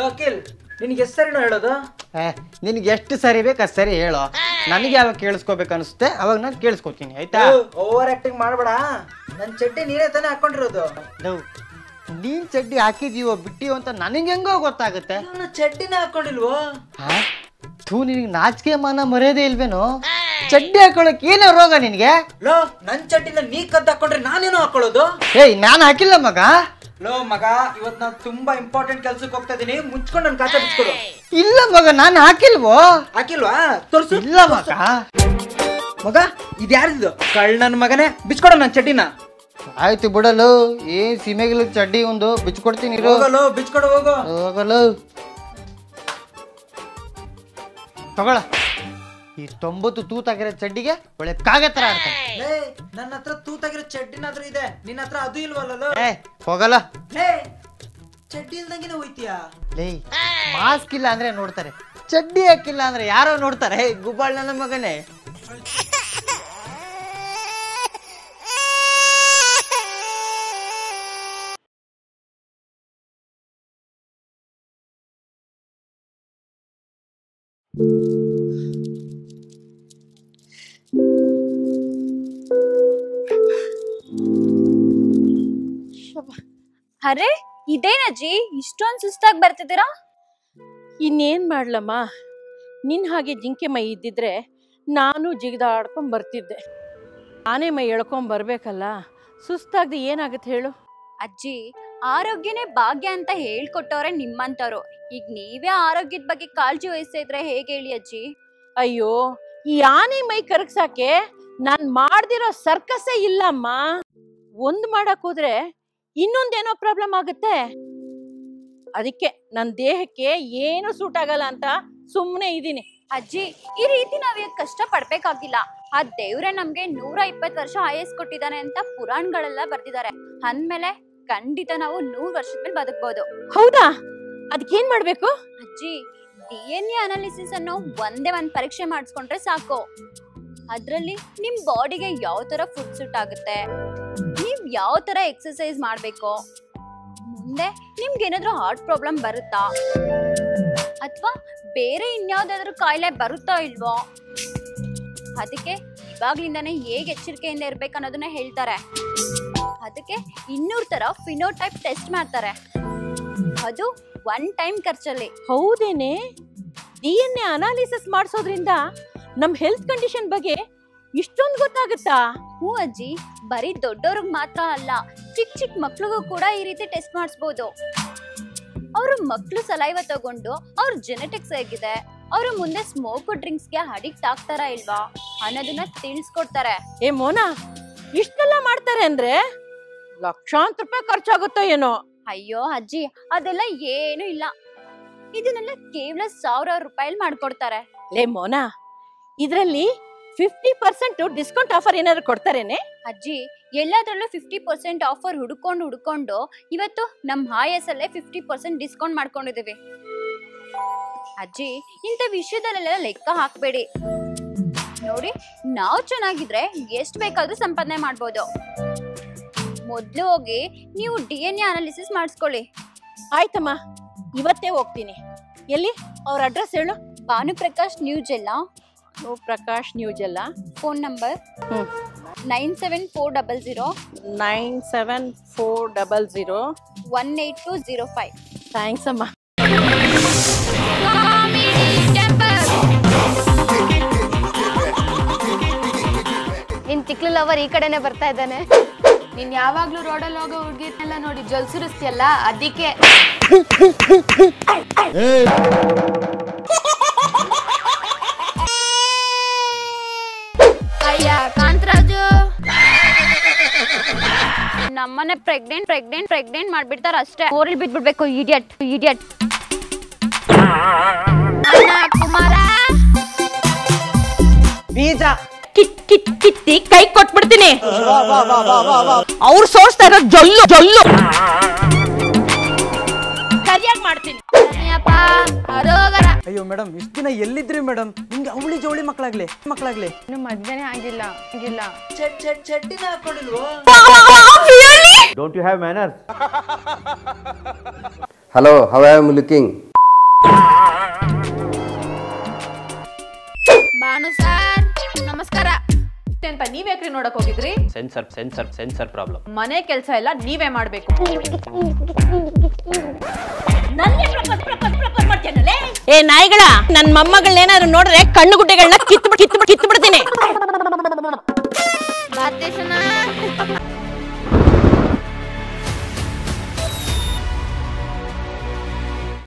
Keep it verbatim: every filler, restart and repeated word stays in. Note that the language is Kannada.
ಅಖಿಲ್ ನಿನಗೆ ಎಷ್ಟು ಸರಿನೋ ಹೇಳೋದು? ನಿನಗೆ ಎಷ್ಟು ಸರಿ ಬೇಕು ಅಷ್ಟು ಸರಿ ಹೇಳೋ. ನನಗೆ ಯಾವಾಗ ಕೇಳಿಸ್ಕೋಬೇಕು ಅನಿಸುತ್ತೆ ಅವಾಗ ನಾನು ಕೇಳಿಸ್ಕೊತೀನಿ, ಆಯ್ತಾ? ಓವರ್ ಆಕ್ಟಿಂಗ್ ಮಾಡಬೇಡ. ನನ್ನ ಚಡ್ಡಿ ನೀನೇ ತಾನೇ ಹಾಕೊಂಡಿರೋದು. ನೀನ್ ಚಡ್ಡಿ ಹಾಕಿದೀವೋ ಬಿಟ್ಟಿವೋ ಅಂತ ನನಗೆ ಹೆಂಗೋ ಗೊತ್ತಾಗುತ್ತೆ. ನಾನು ಚಡ್ಡಿನ ಹಾಕೊಂಡಿಲ್ವೋ? ಥೂ, ನಿನಗೆ ನಾಚಿಕೆ ಮಾನ ಮರ್ಯಾದೆ ಇಲ್ವೇನೋ? ಚಡ್ಡಿ ಹಾಕೊಳ್ಳಕ್ ಏನೋ ರೋಗ ನಿನ್ಗೆ? ಲೋ, ನನ್ ಚಡ್ಡಿನ ನೀ ಕದ್ದು ಹಾಕೊಂಡ್ರೆ ನಾನೇನೋ ಹಾಕೊಳ್ಳೋದು? ಏಯ್, ನಾನು ಹಾಕಿಲ್ಲ ಮಗ. ಲೋ ಮಗ, ಇವತ್ತು ನಾನು ತುಂಬಾ ಇಂಪಾರ್ಟೆಂಟ್ ಕೆಲ್ಸಕ್ಕೆ ಹೋಗ್ತಾ ಇದೀನಿ, ಮುಚ್ಕೊಂಡು ನನ್ ಖಾತೆ ಬಿಚ್ಕೊಡು. ಇಲ್ಲ ಮಗ, ನಾನು ಹಾಕಿಲ್ವೋ. ಹಾಕಿಲ್ವಾ? ತೋರ್ಸು. ಇಲ್ಲ ಮಗ. ಮಗ, ಇದ್ಯಾರಿದ್ದು? ಕಳ್ ನನ್ ಮಗನೇ, ಬಿಚ್ಕೊಡು ನನ್ ಚಡ್ಡಿನ. ಆಯ್ತು ಬಿಡಲು, ಏನ್ ಸೀಮೆಗಿಲ್ ಚಡ್ಡಿ ಒಂದು ಬಿಚ್ಕೊಡ್ತೀನಿ. ಹೋಗಲು, ಬಿಚ್ಕೊಡು ಹೋಗು. ಹೋಗಲು ತಗೊಳ. ಈ ತೊಂಬತ್ತು ತೂತಾಗಿರೋ ಚಡ್ಡಿಗೆ ಒಳ್ಳೆ ಕಾಗೆ ತರ ಆಡ್ತಾನೆ. ನನ್ನ ಹತ್ರ ತೂತಾಗಿರೋ ಚಡ್ಡಿನಾದ್ರೂ ಇದೆ, ನಿನ್ನ ಹತ್ರ ಅದು ಇಲ್ವಲ್ಲ? ಏ ಹೋಗಲ್ಲ. ಚಡ್ಡಿ ಇಲ್ದಂಗಿನ ಹೋಯ್ತೀಯಾ? ಲೇ, ಮಾಸ್ಕ್ ಇಲ್ಲ ಅಂದ್ರೆ ನೋಡ್ತಾರೆ, ಚಡ್ಡಿ ಹಾಕಿಲ್ಲ ಅಂದ್ರೆ ಯಾರೋ ನೋಡ್ತಾರೆ. ಗುಬ್ಬಾಳ್ ನನ್ನ ಮಗನೇ. ಅರೆ, ಇದೇನಜ್ಜಿ ಇಷ್ಟೊಂದು ಸುಸ್ತಾಗಿ ಬರ್ತಿದ್ದೀರಾ? ಇನ್ನೇನ್ ಮಾಡ್ಲಮ್ಮ, ನಿನ್ ಹಾಗೆ ಜಿಂಕೆ ಮೈ ಇದ್ದಿದ್ರೆ ನಾನು ಜಿಗಿದಾಡ್ಕೊಂಡ್ ಬರ್ತಿದ್ದೆ. ಆನೆ ಮೈ ಎಳ್ಕೊಂಡ್ ಬರ್ಬೇಕಲ್ಲ, ಸುಸ್ತಾಗ್ದು ಏನಾಗತ್ತೆ ಹೇಳು? ಅಜ್ಜಿ, ಆರೋಗ್ಯನೇ ಭಾಗ್ಯ ಅಂತ ಹೇಳ್ಕೊಟ್ಟವ್ರೆ ನಿಮ್ಮಂತವ್ರು. ಈಗ ನೀವೇ ಆರೋಗ್ಯದ ಬಗ್ಗೆ ಕಾಳಜಿ ವಹಿಸ್ತಾ ಇದ್ರೆ ಹೇಗೆ ಹೇಳಿ ಅಜ್ಜಿ? ಅಯ್ಯೋ, ಈ ಆನೆ ಮೈ ಕರಗ್ಸಾಕೆ ನಾನ್ ಮಾಡ್ದಿರೋ ಸರ್ಕಸ್ಸೇ ಇಲ್ಲಮ್ಮ. ಒಂದ್ ಮಾಡಕ್ ಹೋದ್ರೆ ಇನ್ನೊಂದೇನೋ ಪ್ರಾಬ್ಲಮ್ ಆಗುತ್ತೆ. ಅದಕ್ಕೆ ನನ್ ದೇಹಕ್ಕೆ ಏನು ಸೂಟ್ ಆಗಲ್ಲ ಅಂತ ಸುಮ್ಮನೆ ಇದೀನಿ. ಅಜ್ಜಿ, ಈ ರೀತಿ ನಾವ್ ಈಗ ಕಷ್ಟ ಪಡ್ಬೇಕಾಗಿಲ್ಲ. ಆ ದೇವ್ರೆ ನಮ್ಗೆ ನೂರ ಇಪ್ಪತ್ತು ವರ್ಷ ಆಯಸ್ ಕೊಟ್ಟಿದ್ದಾನೆ ಅಂತ ಪುರಾಣಗಳೆಲ್ಲ ಬರ್ದಿದ್ದಾರೆ. ಅಂದ್ಮೇಲೆ ಖಂಡಿತ ನಾವು ನೂರ್ ವರ್ಷದ ಮೇಲೆ ಬದುಕ್ಬೋದು. ಹೌದಾ? ಅದಕ್ಕೇನ್ ಮಾಡ್ಬೇಕು? ಅಜ್ಜಿ, ಡಿ ಎನ್ ಎ ಅನಾಲಿಸಿಸ್ ಅನ್ನೋ ಒಂದೇ ಒಂದ್ ಪರೀಕ್ಷೆ ಮಾಡಿಸ್ಕೊಂಡ್ರೆ ಸಾಕು. ಅದ್ರಲ್ಲಿ ನಿಮ್ ಬಾಡಿಗೆ ಯಾವ ತರ ಫುಡ್ ಸೂಟ್ ಆಗುತ್ತೆ, ನೀವ್ ಯಾವ ತರ ಎಕ್ಸರ್ಸೈಸ್ ಮಾಡ್ಬೇಕು, ಮುಂದೆ ನಿಮ್ಗೆ ಏನಾದ್ರೂ ಹಾರ್ಟ್ ಪ್ರಾಬ್ಲಮ್ ಬರುತ್ತಾ ಅಥವಾ ಬೇರೆ ಇನ್ಯಾವ್ದಾದ್ರು ಕಾಯಿಲೆ ಬರುತ್ತಾ ಇಲ್ವೋ, ಅದಕ್ಕೆ ಇವಾಗ್ಲಿಂದಾನೇ ಹೇಗೆ ಎಚ್ಚರಿಕೆಯಿಂದ ಇರ್ಬೇಕು ಅನ್ನೋದನ್ನ ಹೇಳ್ತಾರೆ. ಅದಕ್ಕೆ ಇನ್ನೂರ್ ತರ ಫಿನೋಟೈಪ್ ಟೆಸ್ಟ್ ಮಾಡ್ತಾರೆ, ಅದು ಒನ್ ಟೈಮ್ ಖರ್ಚಲ್ಲಿ. ಹೌದೇನೆ? ಡಿ ಎನ್ ಎ ಅನಾಲಿಸಿಸ್ ಮಾಡಿಸೋದ್ರಿಂದ ನಮ್ ಹೆಲ್ತ್ ಕಂಡೀಷನ್ ಬಗ್ಗೆ ಇಷ್ಟೊಂದು ಗೊತ್ತಾಗುತ್ತಾ? ಹ್ಞೂ ಅಜ್ಜಿ, ಬರೀ ದೊಡ್ಡವ್ರಿಗೆ ಮಾತ್ರ ಅಲ್ಲ, ಚಿಕ್ಕ ಚಿಕ್ಕ ಮಕ್ಳಿಗೂ ಕೂಡ ಈ ರೀತಿ ಟೆಸ್ಟ್ ಮಾಡಿಸ್ಬೋದು. ಅವರು ಮಕ್ಳು ಸಲೈವ ತಗೊಂಡು ಅವ್ರ ಜೆನೆಟಿಕ್ಸ್ ಹೇಗಿದೆ, ಅವರು ಮುಂದೆ ಸ್ಮೋಕ್ ಡ್ರಿಂಕ್ಸ್ಗೆ ಅಡಿಕ್ಟ್ ಆಗ್ತಾರಾ ಇಲ್ವಾ ಅನ್ನೋದನ್ನ ತಿಳಿಸ್ಕೊಡ್ತಾರೆ. ಏ ಮೋನಾ, ಇಷ್ಟೆಲ್ಲ ಮಾಡ್ತಾರೆ ಅಂದ್ರೆ ಲಕ್ಷಾಂತರ ರೂಪಾಯಿ ಖರ್ಚಾಗುತ್ತೋ ಏನೋ? ಅಯ್ಯೋ ಅಜ್ಜಿ, ಅದೆಲ್ಲ ಏನು ಇಲ್ಲ. ಇದನ್ನೆಲ್ಲ ಕೇವಲ ಸಾವಿರಾರು ರೂಪಾಯಿ ಮಾಡ್ಕೊಡ್ತಾರೆ. ಲೇ ಮೋನಾ, ಇದ್ರಲ್ಲಿ ಫಿಫ್ಟಿ ಪರ್ಸೆಂಟ್ ಡಿಸ್ಕೌಂಟ್ ಆಫರ್ ಏನಾದ್ರು ಕೊಡ್ತಾರೇನೆ? ಅಜ್ಜಿ, ಎಲ್ಲದ್ರಲ್ಲೂ ಫಿಫ್ಟಿ ಪರ್ಸೆಂಟ್ ಆಫರ್ ಹುಡ್ಕೊಂಡು ಹುಡ್ಕೊಂಡು ಇವತ್ತು ನಮ್ ಹಾಯಸ್ ಅಲ್ಲೇ ಫಿಫ್ಟಿ ಪರ್ಸೆಂಟ್ ಡಿಸ್ಕೌಂಟ್ ಮಾಡ್ಕೊಂಡಿದೀವಿ. ಅಜ್ಜಿ, ಇಂಥ ವಿಷಯದಲ್ಲೆಲ್ಲ ಲೆಕ್ಕ ಹಾಕ್ಬೇಡಿ. ನೋಡಿ, ನಾವು ಚೆನ್ನಾಗಿದ್ರೆ ಎಷ್ಟ್ ಬೇಕಾದ್ರೂ ಸಂಪಾದನೆ ಮಾಡ್ಬೋದು. ಮೊದ್ಲು ಹೋಗಿ ನೀವು ಡಿ ಎನ್ ಎ ಅನಾಲಿಸಿಸ್ ಮಾಡಿಸ್ಕೊಳ್ಳಿ. ಆಯ್ತಮ್ಮ, ಇವತ್ತೇ ಹೋಗ್ತೀನಿ. ಎಲ್ಲಿ? ಅವ್ರ ಅಡ್ರೆಸ್ ಹೇಳು. ಭಾನುಪ್ರಕಾಶ್ ನ್ಯೂಜೆಲ್ಲ, ಪ್ರಕಾಶ್ ನ್ಯೂಜೆಲ್ಲ. Phone number nine seven four double zero nine seven four double zero one eight two zero five. Thanks ಅಮ್ಮ. ನಿನ್ ತಿಕ್ಲು ಲವರ್ ಈ ಕಡೆನೆ ಬರ್ತಾ ಇದ್ದಾನೆ. ನೀನ್ ಯಾವಾಗ್ಲೂ ರೋಡಲ್ಲಿ ಹೋಗೋ ಹುಡ್ಗಿರ್ನೆಲ್ಲ ನೋಡಿ ಜೊಲ್ ಸುರಿಸ್ತಿಯಲ್ಲ, ಅದಕ್ಕೆ. ಅಯ್ಯ ಕಾಂತರಾಜು, ನಮ್ಮನೆ ಪ್ರೆಗ್ನೆಂಟ್ ಪ್ರೆಗ್ನೆಂಟ್ ಪ್ರೆಗ್ನೆಂಟ್ ಮಾಡ್ಬಿಡ್ತಾರ ಅಷ್ಟೇ. ಊರಲ್ಲಿ ಬಿದ್ಬಿಡ್ಬೇಕು. Idiot idiot. ಕುಮಾರ, ಬೀಜ ಕಿತ್ ಕಿತ್ ಕಿತ್ತಿ ಕೈ ಕೊಟ್ಬಿಡ್ತೀನಿ. ಅವ್ರು ಸೋಸ್ತಾ ಇರೋ ಜೊಲ್ಲು ಜೊಲ್ಲು ಸರಿಯಾಗಿ ಮಾಡ್ತೀನಿ. ಅಯ್ಯೋ ಮೇಡಮ್, ಇಷ್ಟ ದಿನ ಎಲ್ಲಿದ್ರಿ ಮೇಡಮ್? ನಿಮ್ಗೆ ಅವಳಿ ಜವಳಿ ಮಕ್ಕಳಾಗ್ಲಿ ಮಕ್ಕಳಾಗ್ಲಿ ಇನ್ನು ಮದ್ವೆನೇ ಆಗಿಲ್ಲ ಆಗಿಲ್ಲ. ಚಡ್ಡಿನ ಹಾಕೊಂಡಿಲ್ವೋ? Don't you have manners? Hello, how am I looking? Banu sir ನಮಸ್ಕಾರ. ಅಂತ ನೀವ್ಯಾಕ್ರಿ ನೋಡಕ್ ಹೋಗಿದ್ರಿ? Censor censor censor problem. ಮನೆ ಕೆಲಸ ಎಲ್ಲ ನೀವೇ ಮಾಡ್ಬೇಕು. ಏ ನಾಯಿಗಳ, ನನ್ ಮೊಮ್ಮಗಳನ್ನೇನಾದ್ರು ನೋಡ್ರೆ ಕಣ್ಣು ಗುಡ್ಡೆಗಳನ್ನ ಕಿತ್ತು ಕಿತ್ತು ಕಿತ್ತು ಬಿಡ್ತೀನಿ. ಬಾತೇಶನ